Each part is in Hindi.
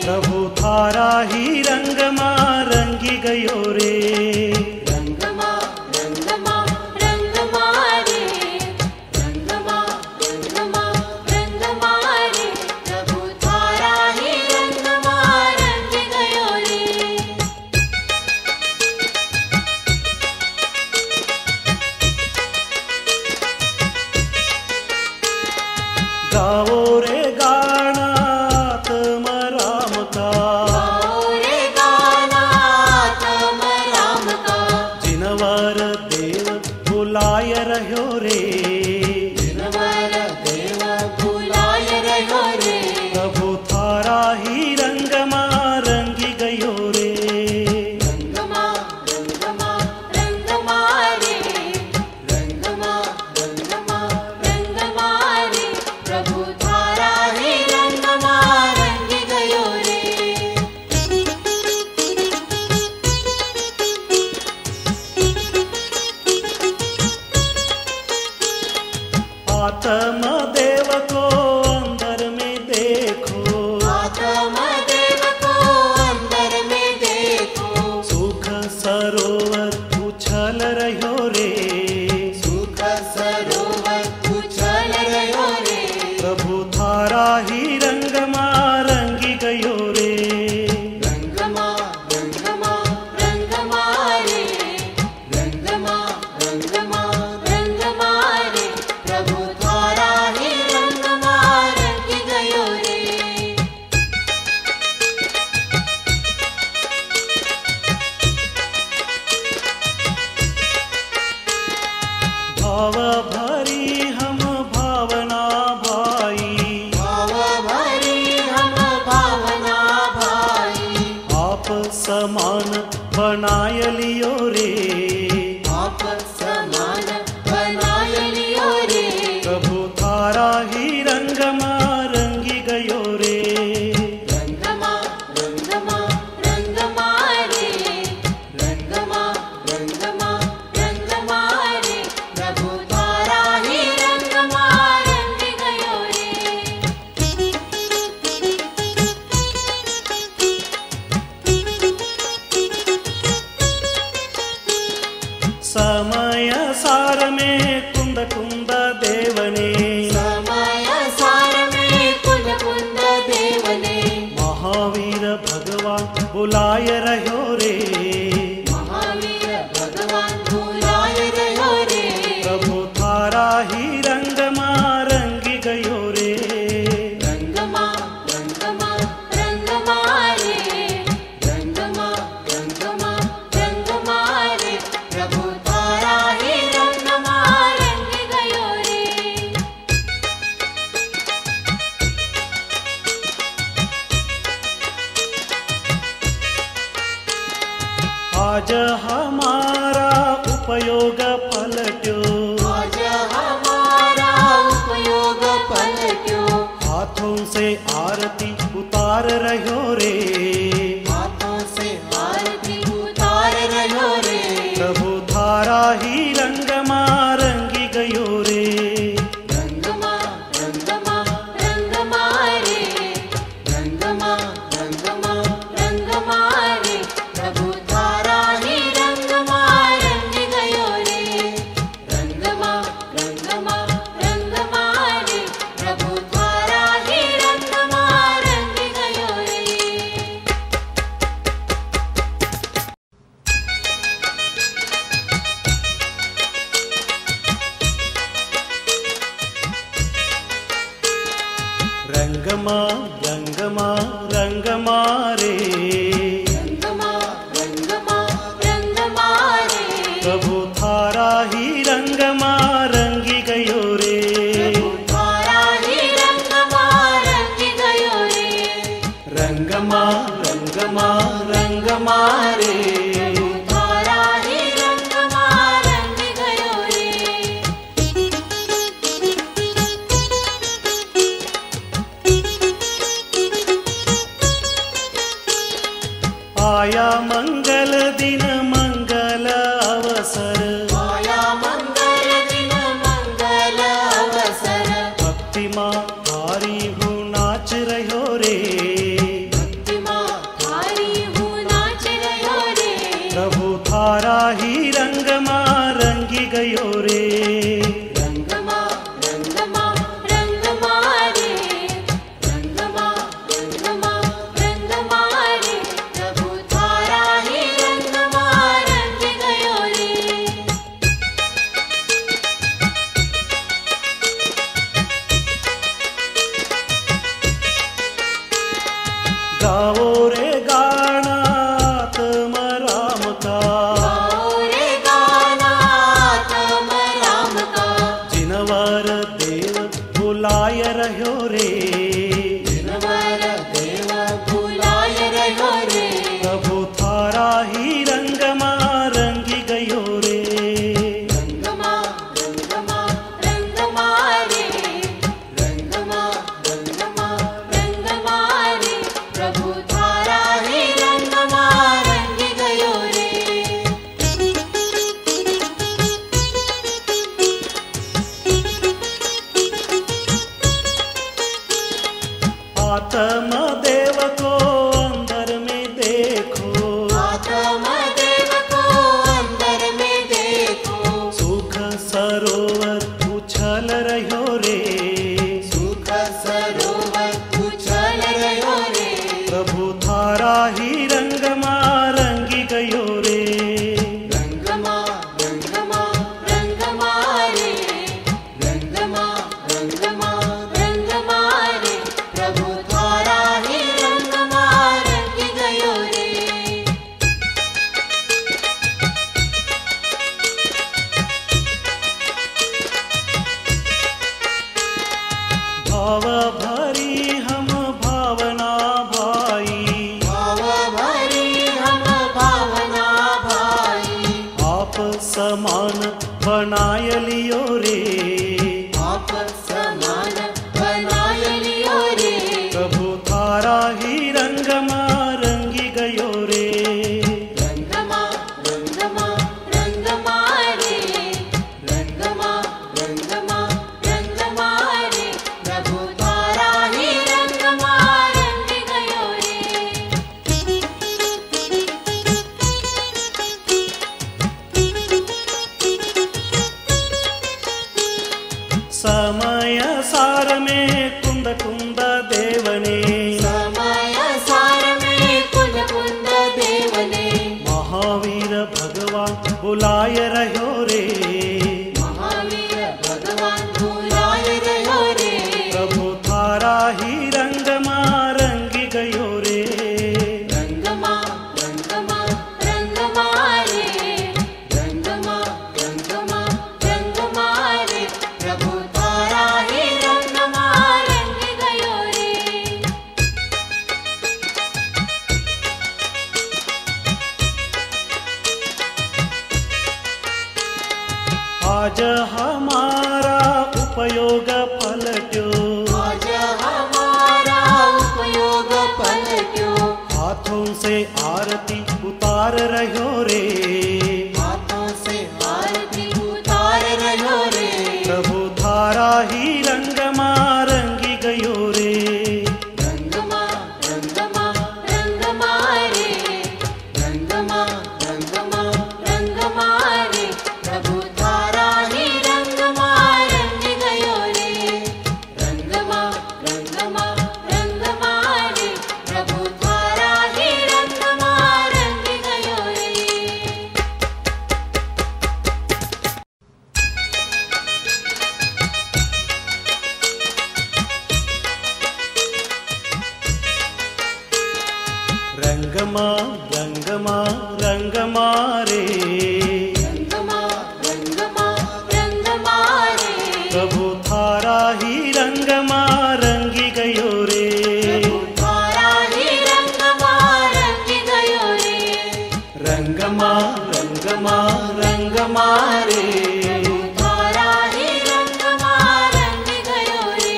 प्रभु थारा ही रंग मां रंगी गयो रे। रंग मां रंग मारे, रंग मां रंग मारे, प्रभु थारा ही रंग मां रंगी गयो रे। गाओ रे गाना तम राम का, गाओ रे गाना तम राम का, जिनवर देव बुलाय रह्यो रे। जिनवर देव बुलाय रह्यो रे। प्रभु थारा ही रंग मां रंगी गयो रे। रंग मां रंग मारे, रंग मां रंग मारे, प्रभु थारा ही रंग मां रंगी गयो रे। आत्म देव को अंदर में देखो, आत्म देव को अंदर में देखो, सुख सरोवर उछल रह्यो रे। सुख सरोवर उछल रह्यो रे। प्रभु थारा ही रंग मां रंगी गयो रे। रंग मां रंग मारे, रंग मां रंग मारे, प्रभु थारा ही रंग मां रंगी गयो रे। भाव भरी हम भावना भाई, भाव भरी हम भावना भाई, आप समान बनाय लियो रे। आप समान बनाय लियो रे। प्रभु थारा ही रंग मां रंगी गयो रे। रंग मां रंग मारे, रंग मां रंग मारे, प्रभु थारा ही रंग मां रंगी गयो रे। समय सार में कुंद कुंद देवने, समय सार में कुंद कुंद देवने, महावीर भगवान बुलाय रह्यो रे। महावीर भगवान बुलाय रह्यो रे। प्रभु थारा ही रंग मां रंगी गयो रे। रंग मां रंग मारे, रंग मां रंग मारे, प्रभु थारा ही रंग मां रंगी गयो रे। आज हमारा उपयोग पलट्यो, आज हमारा उपयोग पलट्यो, हाथों से आरती उतार रह्यो रे। हाथों से आरती उतार रह्यो रे। प्रभु थारा ही रंग मां रंगी गयो रे। रंग मां रंग मारे, रंग मां रंग मारे, प्रभु थारा ही रंग मां रंगी गयो रे। रंग मां रंग मारे, प्रभु थारा ही रंग मां रंगी गयो रे। रंग मारे, रंग मारे, प्रभु थारा ही रंग मां रंगी गयो रे। प्रभु थारा ही रंग मां रंगी गयो रे। रंग मारे, प्रभु थारा ही रंग मां रंगी गयो रे। आया मंगल दिन मंगल अवसर, आया मंगल दिन मंगल अवसर, भक्ति मां थारी हूँ नाच रह्यो रे। भक्ति गाओ रे गाना तम राम का, गाओ रे गाना तम राम का। जिनवर देव बुलाय रह्यो रे, जिनवर देव बुलाय रह्यो रे। प्रभु थारा ही रंगमा रंगी गयो रे। रंगमा रंगमा रंगमा रे, रंगमा रंगमा रंगमा रे। प्रभु थारा ही रंगमा रंगी गयो रे। आत्म देव को अंदर में देखो, आत्म देव को अंदर में देखो। सुख सरोवर उछल रह्यो रे, सुख सरोवर उछल रह्यो रे। प्रभु थारा ही रंगमा रंगी गयो रे। रंगमा रंगमा रंगमा रे, रंगमा रंगमा रंगमा रे। प्रभु थारा ही रंगमा रंगी गयो रे। भाव भरी हम भावना भाई, भाव भरी हम भावना भाई। आप समान बनाय लियो रे। आप समान बनाय लियो रे। प्रभु थारा ही रंगमा रंगी गयो रे। रंगमा रंगमा रंगमा रे, रंगमा रंगमा रंगमा रे। प्रभु थारा ही रंगमा रंगी गयो रे। समय सार में कुंद कुंद देवने, समय सार में कुंद कुंद देवने। महावीर भगवान बुलाय रह्यो रे। महावीर भगवान बुलाय रह्यो रे। प्रभु थारा ही रंगमा रंगी गयो रे। रंगमा रंगमा रंगमा रे, रंगमा रंगमा रंगमा रे। प्रभु थारा ही रंगमा रंगी गयो रे। आज हमारा उपयोग पलट्यो, आज हमारा उपयोग पलट्यो। हाथों से आरती उतार रह्यो रे। हाथों से आरती उतार रह्यो रे। प्रभु थारा ही रंगमा रंगी गयो रे। रंगमा रंगमा रंगमा रे, रंगमा रंगमा रंगमा रे। प्रभु थारा ही रंगमा रंगी गयो रे। रंगमा रंगमा रंगमा रे। प्रभु थारा ही रंगमा रंगी गयो रे। रंगमा रंगमा रंगमा रे। रंगमा रंगमा रंगमा रे। प्रभु थारा ही रंगमा रंगी गयो रे। प्रभु थारा ही रंगमा रंगी गयो रे। रंगमा रंगमा रंगमा रे। प्रभु थारा ही रंगमा रंगी गयो रे।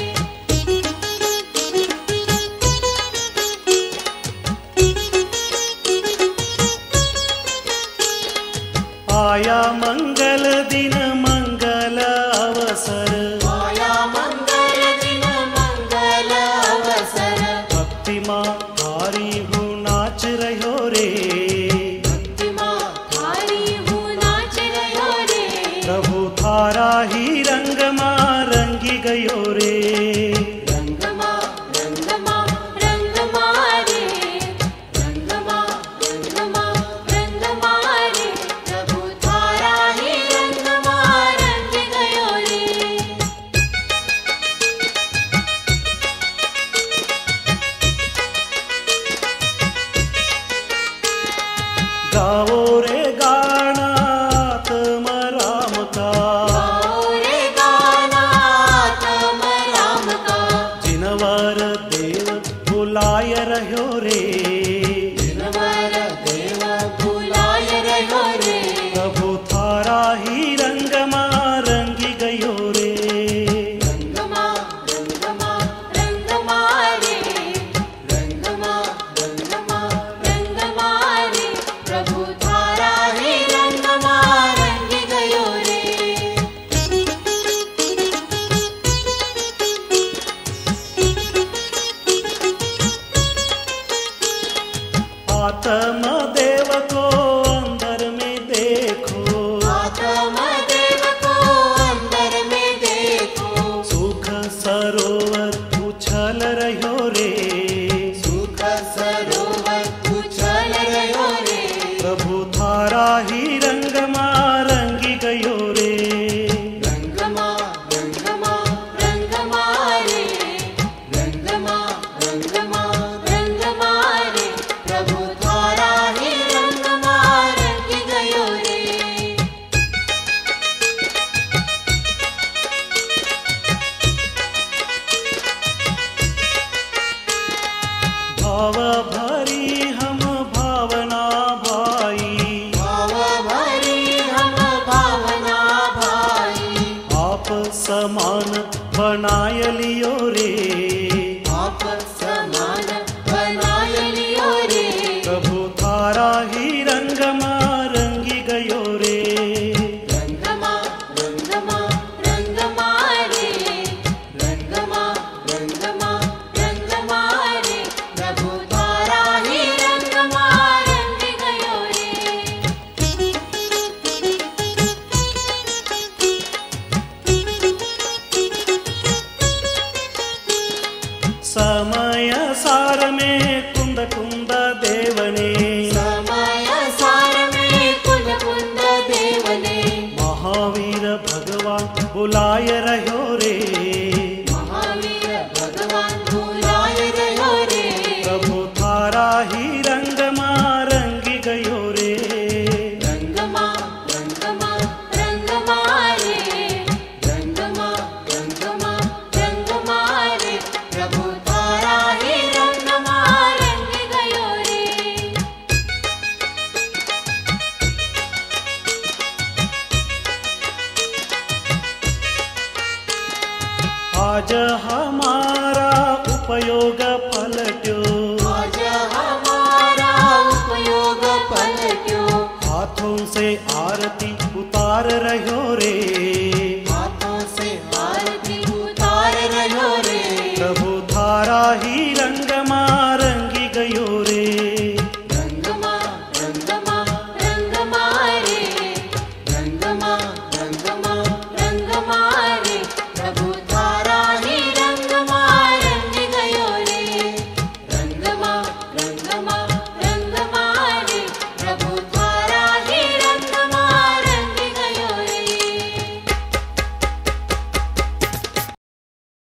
आया मंगल दिन मंगल अवसर, आया मंगल दिन मंगल अवसर। भक्ति माँ थारी हूँ नाच रह्यो रे। भक्तिमा थारी हूँ नाच रह्यो रे। प्रभु थारा ही रंगमा रंगी गयो रे। रंगमा रंगमा रंगमा रे, रंगमा रंगमा रंगमा रे। प्रभु थारा ही रंगमा रंगी गयो रे। रह्यो रे। दिनवर देव बुलाय रह्यो रे। प्रभु थारा ही रंगमा रंगी गयो रे। रंगमा रंगमा रंगमा रे। रंगमा रंगमा रंगमा रे। प्रभु थारा ही रंगमा रंगी गयो रे। आत्म देव को अंदर में देखो। आत्म देव को अंदर में देखो। सुख सरोवर उछल रह्यो रे। सुख सरोवर उछल रह्यो रे। प्रभु थारा ही रंगमा रंगी गयो रे। रंगमा रंगमा रंगमा रे। रंगमा रंगमा रंगमा रे। प्रभु थारा ही रंगमा रंगी गयो रे। भाव भरी हम भावना भाई। भाव भरी हम भावना भाई। आप समान बनाय लियो रे। आप समान बनाय लियो रे। प्रभु थारा ही रंगमा रंगी गयो रे। रंगमा रंगमा रंगमा रे। रंगमा रंगमा रंगमा रे। प्रभु थारा ही रंगमा रंगी गयो रे। समय सार में कुंद कुंद देवने। समय सार में कुंद कुंद देवने। महावीर भगवान बुलाय रह्यो रे। महावीर भगवान बुलाय रह्यो रे। प्रभु थारा ही रंगमा रंगी गयो रे। रंगमा रंगमा रंगमा रे। रंगमा रंगमा रंगमा रे। प्रभु थारा ही रंगमा रंगी गयो रे। आज हमारा उपयोग पलट्यो। आज हमारा उपयोग पलट्यो। हाथों से आरती उतार रह्यो रे।